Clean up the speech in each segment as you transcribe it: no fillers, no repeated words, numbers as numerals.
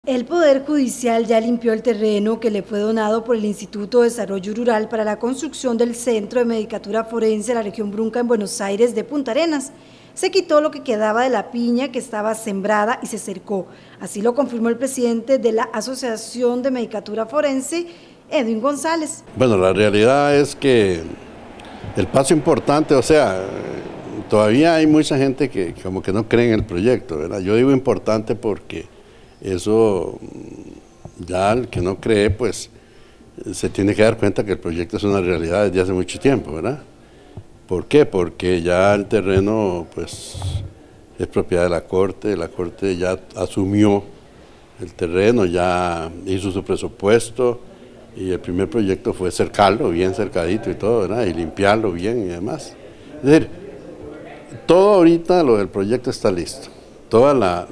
El Poder Judicial ya limpió el terreno que le fue donado por el Instituto de Desarrollo Rural para la construcción del Centro de Medicatura Forense de la región Brunca en Buenos Aires de Punta Arenas. Se quitó lo que quedaba de la piña que estaba sembrada y se cercó. Así lo confirmó el presidente de la Asociación de Medicatura Forense, Edwin González. Bueno, la realidad es que el paso importante, todavía hay mucha gente que como que no cree en el proyecto, ¿verdad? Yo digo importante porque eso ya el que no cree, pues se tiene que dar cuenta que el proyecto es una realidad desde hace mucho tiempo, ¿verdad? ¿Por qué? Porque ya el terreno pues es propiedad de la Corte ya asumió el terreno, ya hizo su presupuesto y el primer proyecto fue cercarlo bien cercadito y todo, ¿verdad? Y limpiarlo bien y demás. Es decir, todo ahorita lo del proyecto está listo, toda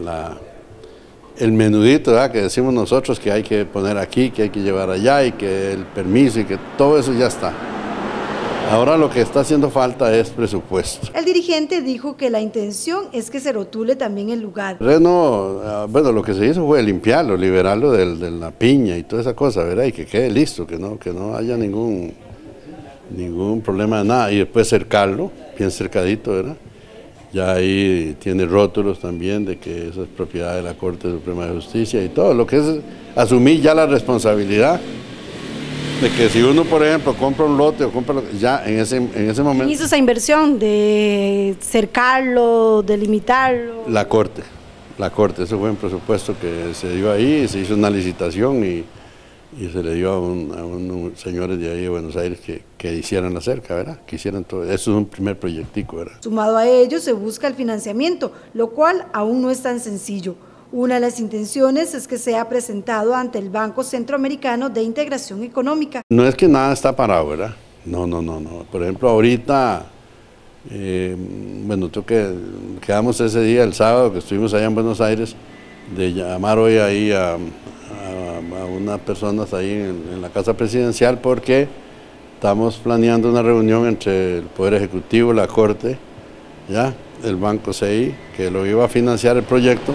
el menudito, ¿verdad?, que decimos nosotros que hay que poner aquí, que hay que llevar allá y que el permiso y que todo eso ya está. Ahora lo que está haciendo falta es presupuesto. El dirigente dijo que la intención es que se rotule también el lugar. Bueno, lo que se hizo fue limpiarlo, liberarlo de la piña y toda esa cosa, ¿verdad? Y que quede listo, que no haya ningún problema de nada. Y después cercarlo, bien cercadito, ¿verdad? Ya ahí tiene rótulos también de que eso es propiedad de la Corte Suprema de Justicia y todo, lo que es asumir ya la responsabilidad de que si uno, por ejemplo, compra un lote o compra ya en ese momento... ¿Quién hizo esa inversión de cercarlo, delimitarlo? La Corte, eso fue un presupuesto que se dio ahí, se hizo una licitación y se le dio a unos señores de ahí de Buenos Aires que hicieran la cerca, ¿verdad? Que hicieran todo. Eso es un primer proyectico, ¿verdad? Sumado a ello se busca el financiamiento, lo cual aún no es tan sencillo. Una de las intenciones es que sea presentado ante el Banco Centroamericano de Integración Económica. No es que nada está parado, ¿verdad? No. Por ejemplo, ahorita, quedamos ese día, el sábado, que estuvimos allá en Buenos Aires, de llamar hoy ahí a unas personas ahí en la Casa Presidencial porque estamos planeando una reunión entre el Poder Ejecutivo, la Corte, ¿ya?, el Banco CI, que lo iba a financiar el proyecto,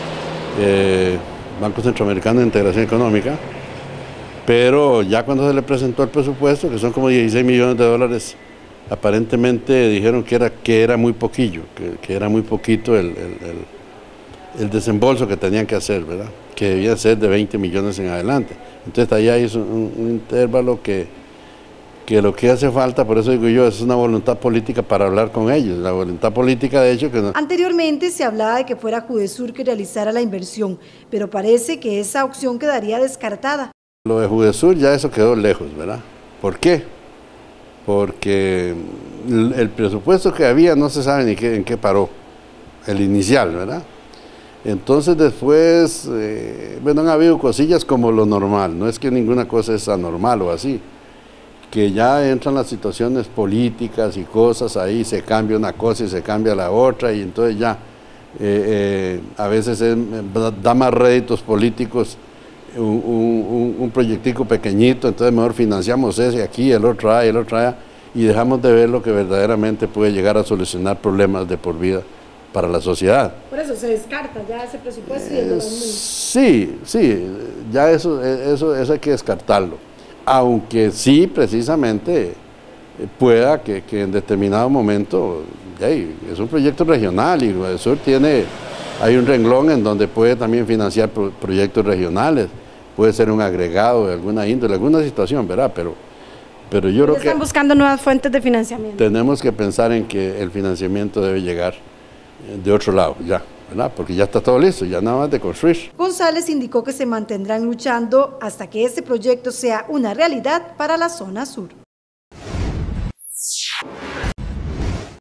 Banco Centroamericano de Integración Económica, pero ya cuando se le presentó el presupuesto, que son como 16 millones de dólares, aparentemente dijeron que era muy poquillo, que era muy poquito el desembolso que tenían que hacer, ¿verdad?, que debía ser de 20 millones en adelante. Entonces ahí hay un intervalo que lo que hace falta, por eso digo yo, es una voluntad política para hablar con ellos, la voluntad política de hecho que no. Anteriormente se hablaba de que fuera Judesur que realizara la inversión, pero parece que esa opción quedaría descartada. Lo de Judesur ya eso quedó lejos, ¿verdad? ¿Por qué? Porque el presupuesto que había no se sabe ni en qué paró, el inicial, ¿verdad? Entonces después, han habido cosillas como lo normal, no es que ninguna cosa es anormal o así, que ya entran las situaciones políticas y cosas ahí, se cambia una cosa y se cambia la otra y entonces ya a veces da más réditos políticos un proyectico pequeñito, entonces mejor financiamos ese aquí, el otro allá y dejamos de ver lo que verdaderamente puede llegar a solucionar problemas de por vida para la sociedad. Por eso se descarta ya ese presupuesto y el de 2000. Sí, ya eso hay que descartarlo, aunque sí precisamente pueda que en determinado momento, es un proyecto regional y Judesur hay un renglón en donde puede también financiar proyectos regionales, puede ser un agregado de alguna índole, alguna situación, ¿verdad? Pero yo creo que están buscando nuevas fuentes de financiamiento. Tenemos que pensar en que el financiamiento debe llegar de otro lado, ya, ¿verdad? Porque ya está todo listo, ya nada más de construir. González indicó que se mantendrán luchando hasta que este proyecto sea una realidad para la zona sur.